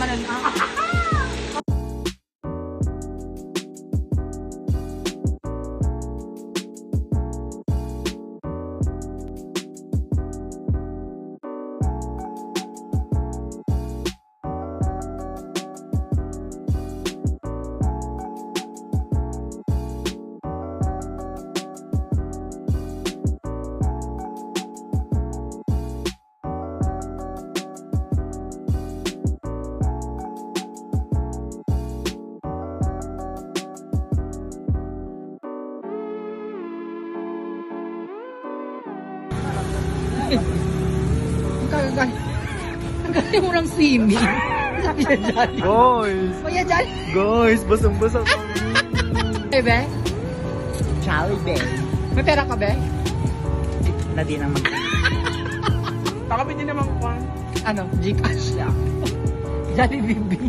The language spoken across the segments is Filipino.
manan. Ang galing mo ng swimming. Sabi niya dyan. Guys! Kuya dyan. Guys, basang-basang kami. Bebe? Jollibee. May pera ka, be? Na di naman. Baka pwede naman ko. Ano? Gcash lang. Jollibee.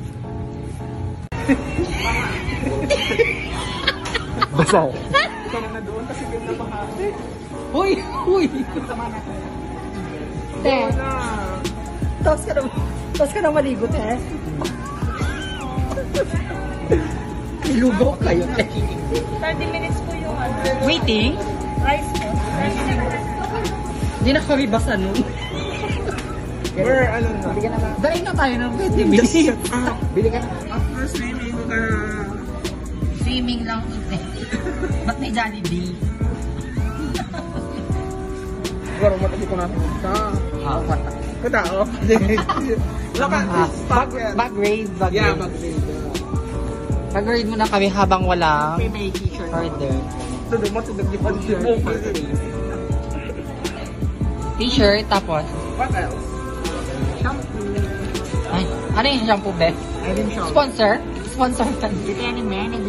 Basa. Ito na doon kasi yung napakasi. Uy! Uy! Te! Tapos ka na maligo, te. Ilugaw kayo, te. 30 minutes po yung Waiting? rice po. 30 minutes. Hindi na kami basa nun. Where, ano na? Dahil na tayo ng 20 minutes. Bili ka na. After swimming, ko na. Swimming lang ito. Ba't may Jollibee? Siguro matabi ko natin. Kada, oh. Bag raid. Yeah, mag-raid. Bag raid muna kami habang walang May t-shirt. order. Doon mo, tinag-ipan siya. T-shirt, tapos. What else? Ay, ano yung shampoo, be? I didn't shop. Sponsor? Sponsor ka. Dito yan yung man.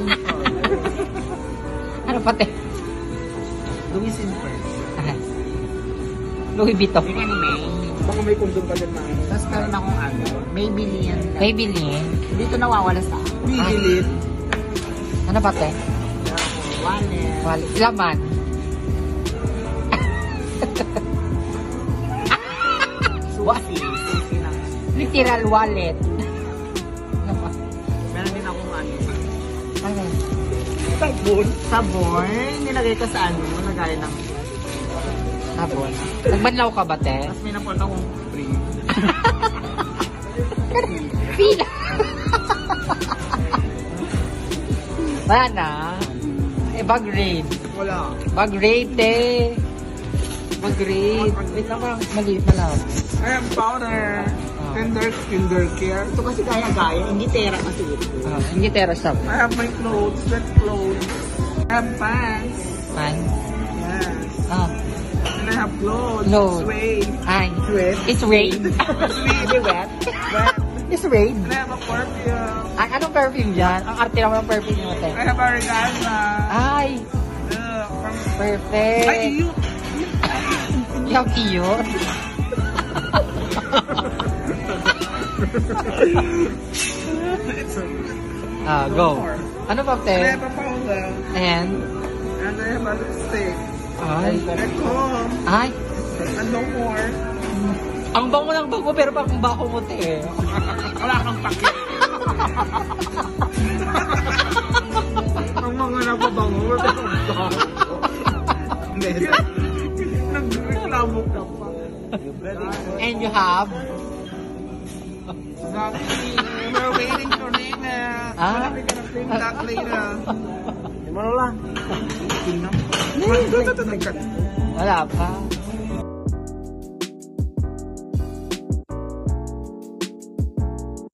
Ano pati? Louis in first. Louis Vuitton. Dito yan yung man. Baka may kondom ka dyan na. Tapos meron akong ano. Maybelline. Maybelline. Dito nawawala sa Bigilid. Ano pati? wallet. Laman. Susi. Susi lang. Literal wallet. Meron din akong ano. Ano? Sabon. Sabon. Nilagay ko sa ano. Nagaya ng Sabon. Nagbanlaw ka ba, te? tapos may napunta akong free. Pila! Wala na. Eh, bag raid. Wala. Bag raid, te. Bag raid. Wait lang, parang maliit na lang. I have powder. Kinder care. Ito kasi gaya-gaya. Hindi tera kasi ito. Hindi tera shop. I have my clothes, wet clothes. I have pants. Man. Yes. Ah. And I have clothes. Clothes. Suede. Ay. Wet. It's raid. Hindi wet. Wet. It's raid. And I have a perfume. Ay, anong perfume dyan? Ang arte naman ng perfume nyo, te. I have a regala. Ay. Perfect. Ay, you. How cute. Go. Ano ba, And I te? have a powder. And? And I have a lipstick. Ay. At home. Ay. And no more. Ang bango ng bango, pero pang bako mo, te. Wala kang pakit. Ang mga napabango. Wala kang bango. Nagreklamo ka pa. And you have? Exactly. We're waiting for Nina. Ah. We're gonna film that later. Di mo lang. Wala pa.